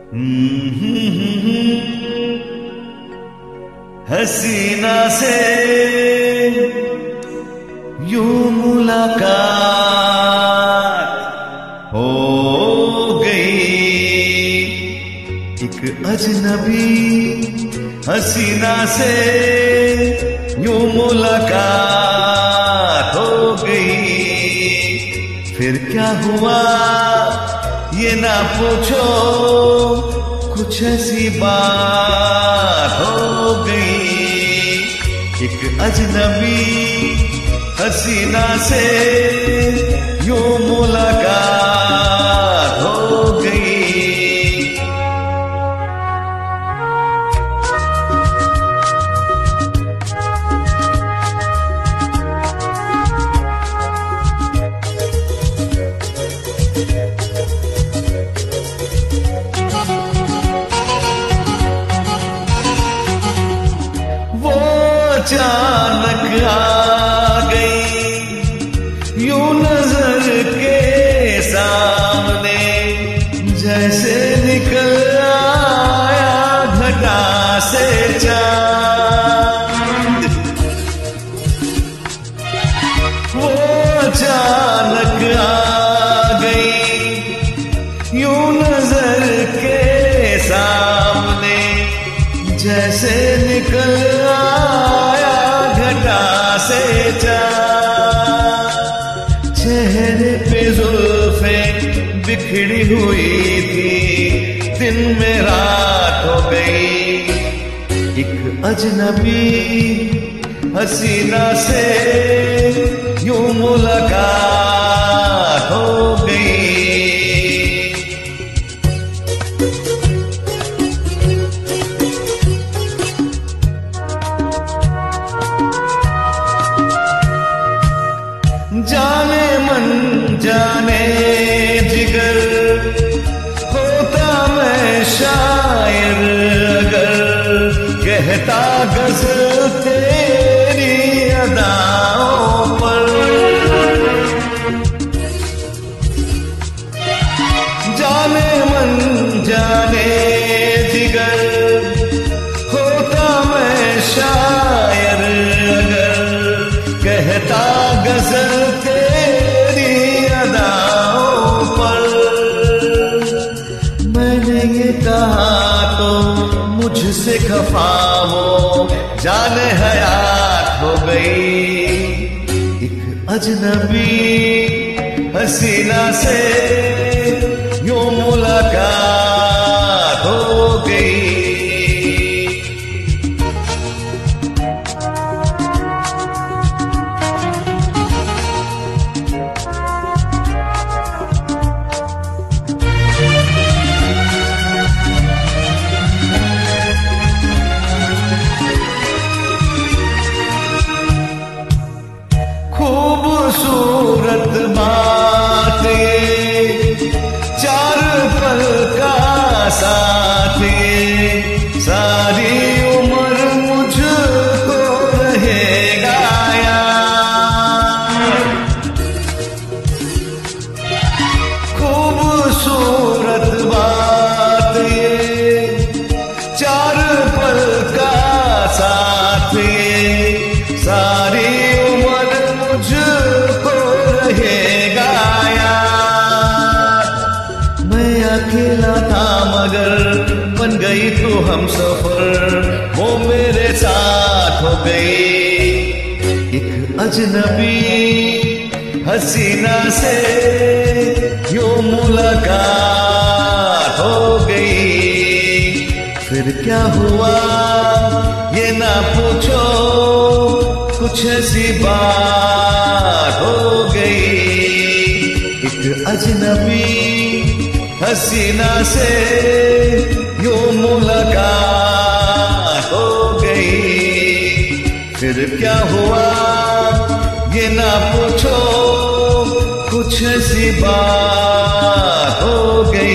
हसीना से यूं मुलाकात हो गई। एक अजनबी हसीना से यूं मुलाकात हो गई। फिर क्या हुआ ये ना पूछो, कुछ ऐसी बात हो गई। एक अजनबी हसीना से यूं मुलाकात हो गई। अचानक आ गई यूं नजर के सामने, जैसे निकल आया घटा से चांद। वो अचानक आ गई यूं नजर के सामने, जैसे निकल से चेहरे पे जुल्फे बिखरी हुई थी, दिन में रात हो गई। एक अजनबी हसीना से यूं मुलाकात हो गई। जाने मन जाने जिगर होता मैं शायर अगर, कहता गज़ल तेरी अदाओं पर। जाने मन जाने जिगर होता मैं शायर अगर, कहता गज़ल तेरी अदाओं पर। मैंने ये कहा तो मुझसे खफा हो, जाने हयात हो गई। एक अजनबी हसीना से यूं मुलाकात हो गई। खूबसूरत बात ये, चार पल का साथ ये, सारी उम्र मुझको रहेगा याद। खूबसूरत बात ये, चार पल का साथ ये, सारी मुझको रहेगा याद। मैं अकेला था मगर बन गई तू हमसफर, वो मेरे साथ हो गई। एक अजनबी हसीना से यूं मुलाकात हो गई। फिर क्या हुआ ये ना पूछो, कुछ ऐसी बात हो गई। एक अजनबी हसीना से यूं मुलाकात हो गई। फिर क्या हुआ ये ना पूछो, कुछ ऐसी बात हो गई।